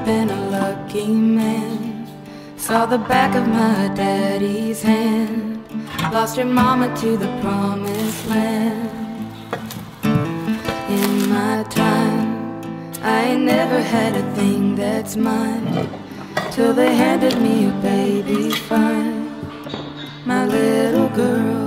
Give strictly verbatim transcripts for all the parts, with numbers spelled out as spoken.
have been a lucky man. Saw the back of my daddy's hand. Lost your mama to the promised land. In my time, I ain't never had a thing that's mine, till they handed me a baby fine, my little girl.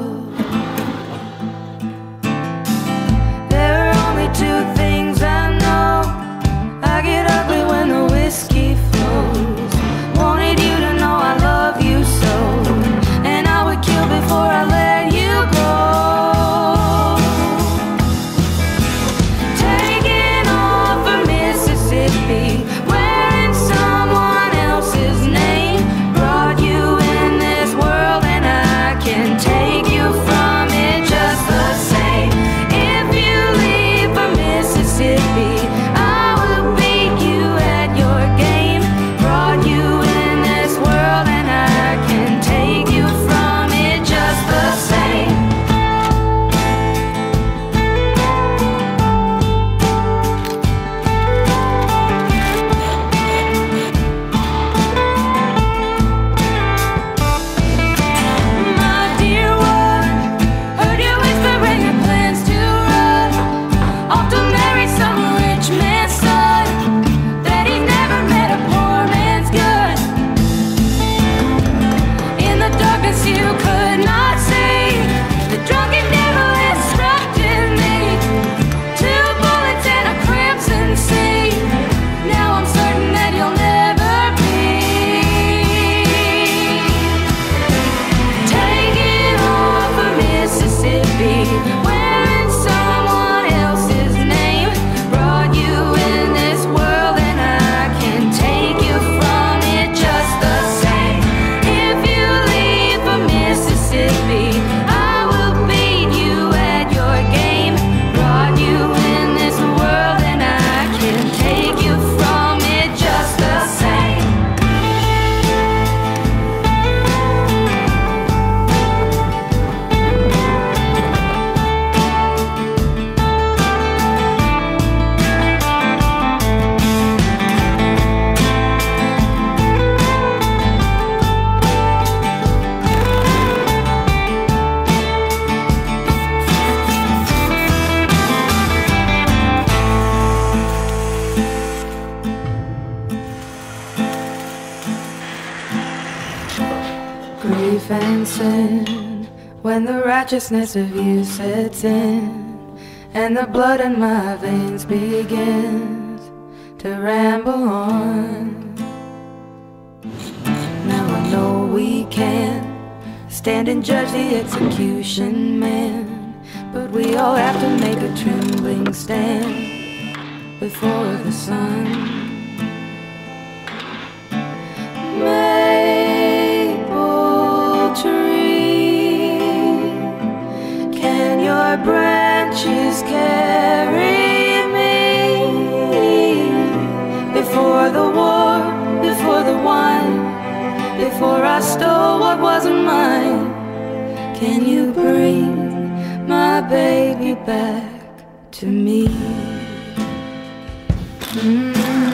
There are only two things I know. I get ugly when the whiskey flows. Wanted you to know I love you so, and I would kill before I let you go. Taking off for Mississippi, wearing someone else's name. Brought you in this world and I can take you from it just the same. If you leave for Mississippi, I will beat you at your game. Brought you in this world and I can take you from it just the same. My dear one, heard you whispering your plans to run off to marry some rich man's son, that he's never met a poor man's gun. In the darkness you could not see, the drunken devil instructed me. Two bullets and a crimson sea. Now I'm certain that you'll never be. Taking off for Mississippi, wearing someone else's name. Brought you in this world and I can take you from it just the same. If you leave for Mississippi, I will beat you at your game. Brought you in this world and I can take you from it just the same. Grief and sin, when the righteousness of you sets in, and the blood in my veins begins to ramble on. Now I know we can't stand and judge the execution man, but we all have to make a trembling stand before the sun. Maple tree, can your branches carry me before the war, before the wine, before I stole what wasn't mine? Can you bring my baby back to me? Mm-hmm.